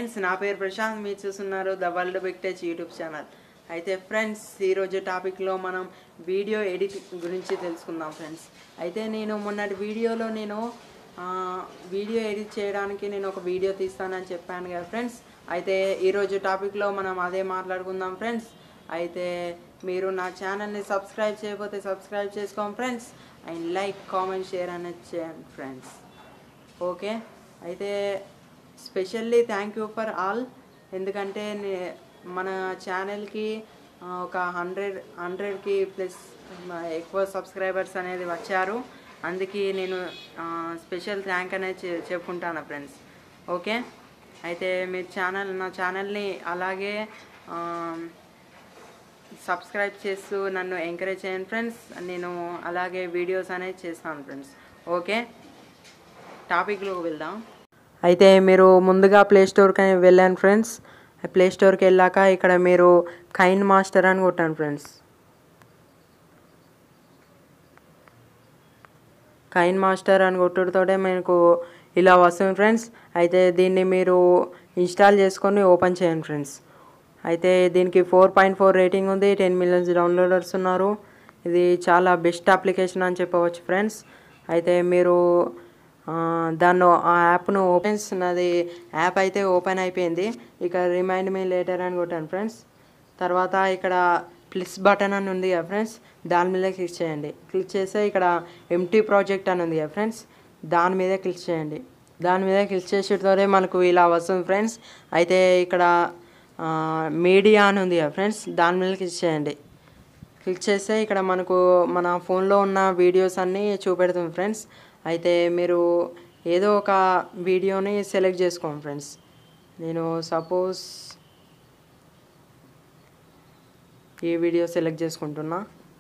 Friends, నా పేరు ప్రశాంత్. మీరు చూస్తున్నారు the world big touch YouTube channel. అయితే ఫ్రెండ్స్, ఈరోజు టాపిక్లో మనం వీడియో ఎడిటింగ్ గురించి తెలుసుకుందాం ఫ్రెండ్స్. అయితే నేను మొన్నటి వీడియోలో వీడియో ఎడిట్ చేయడానికి నేను ఒక వీడియో తీస్తానని చెప్పాను కదా ఫ్రెండ్స్. అయితే ఈరోజు టాపిక్లో మనం అదే మాట్లాడుకుందాం ఫ్రెండ్స్. అయితే మీరు నా ఛానల్ని సబ్స్క్రైబ్ చేయకపోతే సబ్స్క్రైబ్ చేసుకోండి friends. And like, comment, share అనేది చేయండి ఫ్రెండ్స్. ఓకే, అయితే specially thank you for all. ఎందుకంటే మన ఛానల్కి ఒక 100కి ప్లస్ ఎక్కువ సబ్స్క్రైబర్స్ అనేది వచ్చారు. అందుకే నేను స్పెషల్ థ్యాంక్ అనేది చెప్పుకుంటాను ఫ్రెండ్స్. ఓకే, అయితే మీరు నా ఛానల్ని అలాగే సబ్స్క్రైబ్ చేస్తూ నన్ను ఎంకరేజ్ చేయండి ఫ్రెండ్స్. నేను అలాగే వీడియోస్ అనేది చేస్తాను ఫ్రెండ్స్. ఓకే, టాపిక్లోకి వెళ్దాం. అయితే మీరు ముందుగా ప్లేస్టోర్కి వెళ్ళాను ఫ్రెండ్స్. ప్లేస్టోర్కి వెళ్ళాక ఇక్కడ మీరు కైన్ మాస్టర్ అని కొట్టాను ఫ్రెండ్స్. కైన్ మాస్టర్ అని కొట్టుడుతోటే మీకు ఇలా వస్తుంది ఫ్రెండ్స్. అయితే దీన్ని మీరు ఇన్స్టాల్ చేసుకొని ఓపెన్ చేయండి ఫ్రెండ్స్. అయితే దీనికి 4.4 రేటింగ్ ఉంది, 10 మిలియన్స్ డౌన్లోడర్స్ ఉన్నారు. ఇది చాలా బెస్ట్ అప్లికేషన్ అని చెప్పవచ్చు ఫ్రెండ్స్. అయితే మీరు ఆ యాప్ను నాది యాప్ అయితే ఓపెన్ అయిపోయింది. ఇక రిమైండ్ మీ లేటర్ అని కొట్టాను ఫ్రెండ్స్. తర్వాత ఇక్కడ ప్లస్ బటన్ అని ఉంది కదా ఫ్రెండ్స్, దాని మీద క్లిక్ చేయండి. క్లిక్ చేస్తే ఇక్కడ ఎంటీ ప్రాజెక్ట్ అని ఉంది కదా ఫ్రెండ్స్, దాని మీద క్లిక్ చేయండి. దాని మీద క్లిక్ చేసేటతోనే మనకు ఇలా వస్తుంది ఫ్రెండ్స్. అయితే ఇక్కడ మీడియా అని ఉంది కదా ఫ్రెండ్స్, దాని మీద క్లిక్ చేయండి. క్లిక్ చేస్తే ఇక్కడ మనకు మన ఫోన్లో ఉన్న వీడియోస్ అన్నీ చూపెడుతుంది ఫ్రెండ్స్. అయితే మీరు ఏదో ఒక వీడియోని సెలెక్ట్ చేసుకోండి ఫ్రెండ్స్. నేను సపోజ్ ఈ వీడియో సెలెక్ట్ చేసుకుంటున్నా.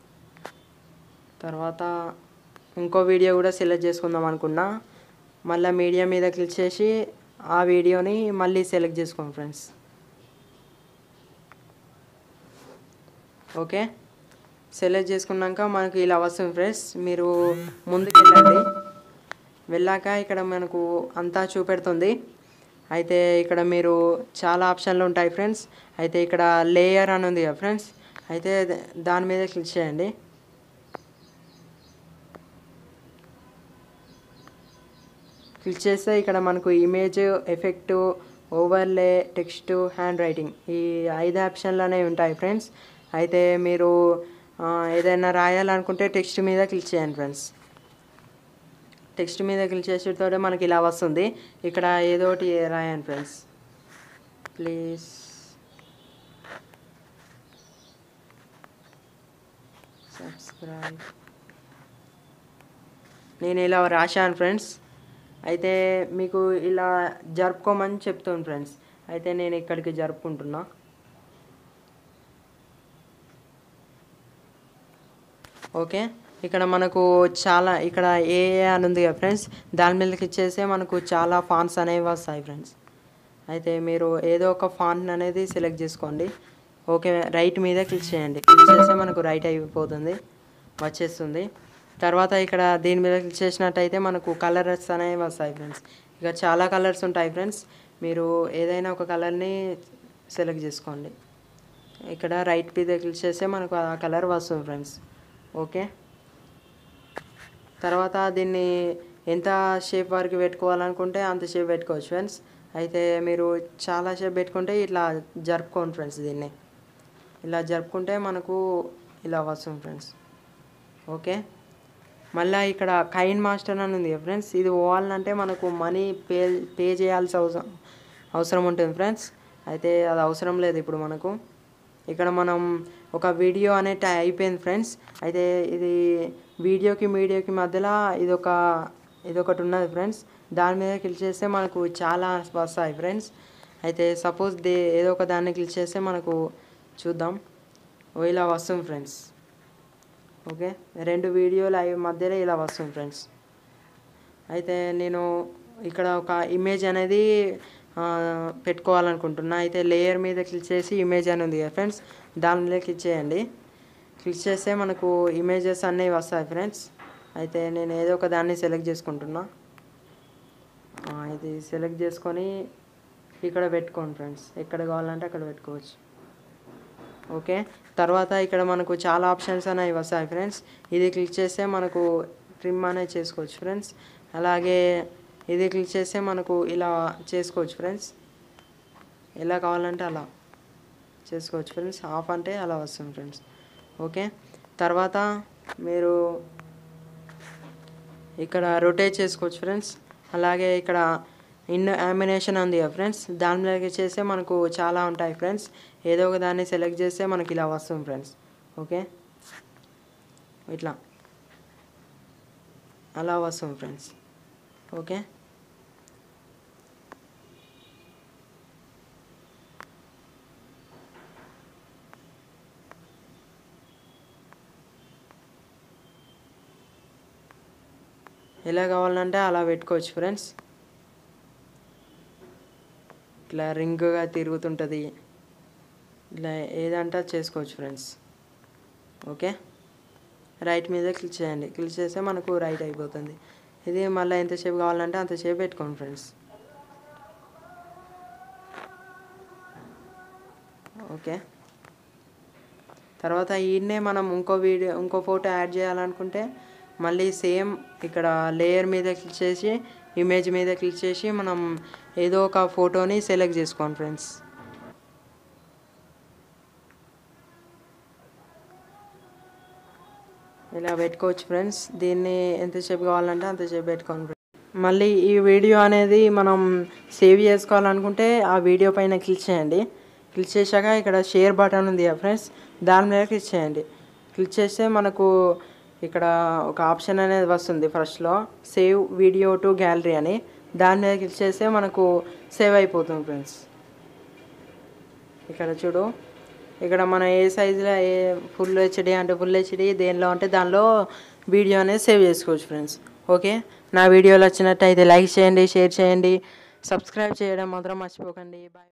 తర్వాత ఇంకో వీడియో కూడా సెలెక్ట్ చేసుకుందాం అనుకున్నా. మళ్ళీ మీడియా మీద క్లిక్ చేసి ఆ వీడియోని మళ్ళీ సెలెక్ట్ చేసుకోండి ఫ్రెండ్స్. ఓకే, సెలెక్ట్ చేసుకున్నాక మనకు ఇలా వస్తుంది ఫ్రెండ్స్. మీరు ముందుకు వెళ్ళాక ఇక్కడ మనకు అంతా చూపెడుతుంది. అయితే ఇక్కడ మీరు చాలా ఆప్షన్లు ఉంటాయి ఫ్రెండ్స్. అయితే ఇక్కడ లేయర్ అని ఉంది కదా ఫ్రెండ్స్, అయితే దాని మీద క్లిక్ చేయండి. క్లిక్ చేస్తే ఇక్కడ మనకు image, effect, overlay, text, handwriting, ఈ 5 ఆప్షన్లు అనేవి ఉంటాయి ఫ్రెండ్స్. అయితే మీరు ఏదైనా రాయాలనుకుంటే టెక్స్ట్ మీద క్లిక్ చేయండి ఫ్రెండ్స్. టెక్స్ట్ మీద క్లిక్ చేసేటోటే మనకి ఇలా వస్తుంది. ఇక్కడ ఏదో ఒకటి రాయండి ఫ్రెండ్స్. Please subscribe. నేను ఇలా రాశాను ఫ్రెండ్స్. అయితే మీకు ఇలా జరుపుకోమని చెప్తాను ఫ్రెండ్స్. అయితే నేను ఇక్కడికి జరుపుకుంటున్నా. ఓకే, ఇక్కడ మనకు ఇక్కడ ఏ అని ఉంది కదా ఫ్రెండ్స్, దాని మీద క్లిక్ చేస్తే మనకు చాలా ఫాంట్స్ అనేవి వస్తాయి ఫ్రెండ్స్. అయితే మీరు ఏదో ఒక ఫాంట్ అనేది సెలెక్ట్ చేసుకోండి. ఓకే, రైట్ మీద క్లిక్ చేయండి. క్లిక్ చేస్తే మనకు రైట్ అయిపోతుంది, వచ్చేస్తుంది. తర్వాత ఇక్కడ దీని మీద క్లిక్ చేసినట్టయితే మనకు కలర్స్ అనేవి వస్తాయి ఫ్రెండ్స్. ఇక చాలా కలర్స్ ఉంటాయి ఫ్రెండ్స్. మీరు ఏదైనా ఒక కలర్ని సెలెక్ట్ చేసుకోండి. ఇక్కడ రైట్ మీద క్లిక్ చేస్తే మనకు ఆ కలర్ వస్తుంది ఫ్రెండ్స్. ఓకే, తర్వాత దీన్ని ఎంత షేప్ వరకు పెట్టుకోవాలనుకుంటే అంత షేప్ పెట్టుకోవచ్చు ఫ్రెండ్స్. అయితే మీరు చాలా షేప్ పెట్టుకుంటే ఇట్లా జరుపుకోండి ఫ్రెండ్స్. దీన్ని ఇలా జరుపుకుంటే మనకు ఇలా వస్తుంది ఫ్రెండ్స్. ఓకే, మళ్ళీ ఇక్కడ కైన్ మాస్టర్ అని ఉంది ఫ్రెండ్స్. ఇది పోవాలంటే మనకు మనీ పే చేయాల్సి అవసరం ఉంటుంది ఫ్రెండ్స్. అయితే అది అవసరం లేదు ఇప్పుడు మనకు. ఇక్కడ మనం ఒక వీడియో అనేది అయిపోయింది ఫ్రెండ్స్. అయితే ఇది వీడియోకి మీడియాకి మధ్యలో ఇదొకటి ఉన్నది ఫ్రెండ్స్. దాని మీద క్లిక్ చేస్తే మనకు చాలా వస్తాయి ఫ్రెండ్స్. అయితే సపోజ్ ఏదో ఒక దాన్ని క్లిక్ చేస్తే మనకు చూద్దాం, ఇలా వస్తుంది ఫ్రెండ్స్. ఓకే, 2 వీడియోలు మధ్యలో ఇలా వస్తుంది ఫ్రెండ్స్. అయితే నేను ఇక్కడ ఒక ఇమేజ్ అనేది పెట్టుకోవాలనుకుంటున్నా. అయితే లేయర్ మీద క్లిక్ చేసి ఇమేజ్ అని ఉంది కదా ఫ్రెండ్స్, దాని మీద క్లిక్ చేయండి. క్లిక్ చేస్తే మనకు ఇమేజెస్ అన్నీ వస్తాయి ఫ్రెండ్స్. అయితే నేను ఏదో ఒక దాన్ని సెలెక్ట్ చేసుకుంటున్నా. ఇది సెలెక్ట్ చేసుకొని ఇక్కడ పెట్టుకోండి ఫ్రెండ్స్, ఎక్కడ కావాలంటే అక్కడ పెట్టుకోవచ్చు. ఓకే, తర్వాత ఇక్కడ మనకు చాలా ఆప్షన్స్ అనేవి వస్తాయి ఫ్రెండ్స్. ఇది క్లిక్ చేస్తే మనకు ట్రిమ్ అనేది చేసుకోవచ్చు ఫ్రెండ్స్. అలాగే ఇది క్లిక్ చేస్తే మనకు ఇలా చేసుకోవచ్చు ఫ్రెండ్స్, ఎలా కావాలంటే అలా చేసుకోవచ్చు ఫ్రెండ్స్. ఆఫ్ అంటే అలా వస్తుంది ఫ్రెండ్స్. ఓకే, తర్వాత మీరు ఇక్కడ రొటేట్ చేసుకోవచ్చు ఫ్రెండ్స్. అలాగే ఇక్కడ యానిమేషన్ ఉంది కదా ఫ్రెండ్స్, దాని మీద చేస్తే మనకు చాలా ఉంటాయి ఫ్రెండ్స్. ఏదో ఒక దాన్ని సెలెక్ట్ చేస్తే మనకి ఇలా వస్తుంది ఫ్రెండ్స్. ఓకే, ఇట్లా అలా వస్తుంది ఫ్రెండ్స్. ఓకే, ఎలా కావాలంటే అలా పెట్టుకోవచ్చు ఫ్రెండ్స్. ఇట్లా రింగ్గా తిరుగుతుంటుంది, ఇట్లా ఏదంటే చేసుకోవచ్చు ఫ్రెండ్స్. ఓకే, రైట్ మీద క్లిక్ చేయండి. క్లిక్ చేస్తే మనకు రైట్ అయిపోతుంది. ఇది మళ్ళీ ఎంతసేపు కావాలంటే అంతసేపు పెట్టుకోండి ఫ్రెండ్స్. ఓకే, తర్వాత ఈయన్నే మనం ఇంకో ఫోటో యాడ్ చేయాలనుకుంటే మళ్ళీ సేమ్ ఇక్కడ లేయర్ మీద క్లిక్ చేసి ఇమేజ్ మీద క్లిక్ చేసి మనం ఏదో ఒక ఫోటోని సెలెక్ట్ చేసుకోండి ఫ్రెండ్స్. ఇలా పెట్టుకోవచ్చు ఫ్రెండ్స్. దీన్ని ఎంతసేపు కావాలంటే అంతసేపు పెట్టుకోండి ఫ్రెండ్స్. మళ్ళీ ఈ వీడియో అనేది మనం సేవ్ చేసుకోవాలనుకుంటే ఆ వీడియో పైన క్లిక్ చేయండి. క్లిక్ చేశాక ఇక్కడ షేర్ బటన్ ఉంది కదా ఫ్రెండ్స్, దాని మీద క్లిక్ చేయండి. క్లిక్ చేస్తే మనకు ఇక్కడ ఒక ఆప్షన్ అనేది వస్తుంది ఫస్ట్లో, సేవ్ వీడియో టు గ్యాలరీ అని. దాని మీద క్లిక్ చేస్తే మనకు సేవ్ అయిపోతుంది ఫ్రెండ్స్. ఇక్కడ చూడు, ఇక్కడ మన ఏ సైజులో ఫుల్ హెచ్డి అంటే ఫుల్ హెచ్డి, దేనిలో అంటే దానిలో వీడియో అనేది సేవ్ చేసుకోవచ్చు ఫ్రెండ్స్. ఓకే, నా వీడియోలు వచ్చినట్టయితే లైక్ చేయండి, షేర్ చేయండి, సబ్స్క్రైబ్ చేయడం మాత్రం మర్చిపోకండి. బాయ్.